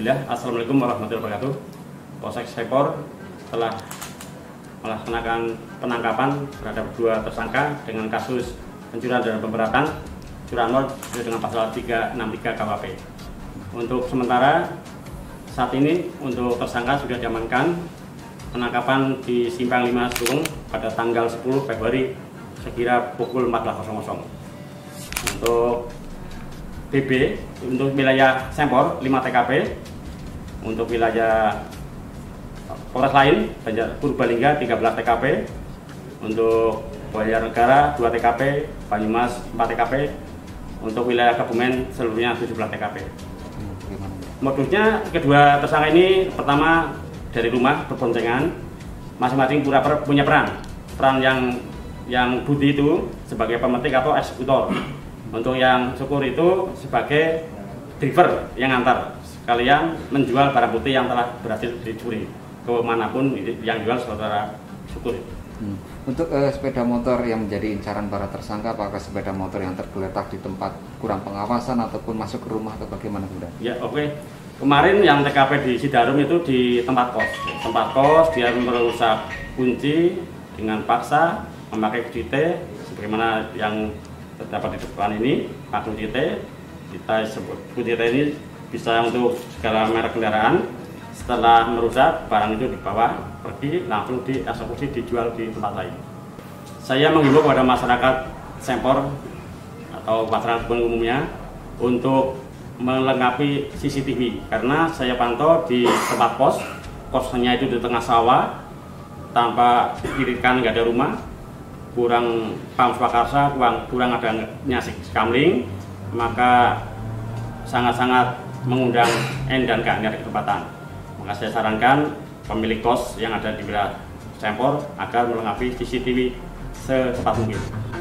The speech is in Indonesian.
Alhamdulillah, Assalamualaikum warahmatullahi wabarakatuh. Polsek Sempor telah melaksanakan penangkapan terhadap 2 tersangka dengan kasus pencurian dan pemberatan curanmor dengan pasal 363 KUHP. Untuk sementara saat ini untuk tersangka sudah diamankan. Penangkapan di Simpang 5 Surung pada tanggal 10 Februari sekira pukul 14.00. Untuk BB untuk wilayah Sempor 5 TKP, untuk wilayah Polres lain Purbalingga 13 TKP, untuk Banjarnegara 2 TKP, Banyumas 4 TKP, untuk wilayah Kebumen seluruhnya 17 TKP. Modusnya kedua tersangka ini pertama dari rumah berboncengan, masing-masing pura-pura punya peran yang Budi itu sebagai pemetik atau eksekutor. Untuk yang Syukur itu sebagai driver yang antar, sekalian menjual barang putih yang telah berhasil dicuri ke manapun yang jual saudara Syukur. Untuk sepeda motor yang menjadi incaran para tersangka, apakah sepeda motor yang tergeletak di tempat kurang pengawasan ataupun masuk ke rumah atau bagaimana, Bunda? Ya, oke. Kemarin yang TKP di Sidarum itu di tempat kos dia merusak kunci dengan paksa memakai kunci T sebagaimana yang terdapat di depan ini. Pak kunci T kita sebut kunci T ini bisa untuk segala merek kendaraan. Setelah merusak, barang itu dibawa pergi langsung dieksekusi dijual di tempat lain. Saya menghimbau kepada masyarakat Sempor atau masyarakat umumnya untuk melengkapi CCTV, karena saya pantau di tempat kosnya itu di tengah sawah tanpa kirikan, nggak ada rumah, kurang pam swakarsa, kurang ada nyasik kamling, maka sangat-sangat mengundang N dan K dari ketepatan. Maka saya sarankan pemilik kos yang ada di wilayah Sempor agar melengkapi CCTV secepat mungkin.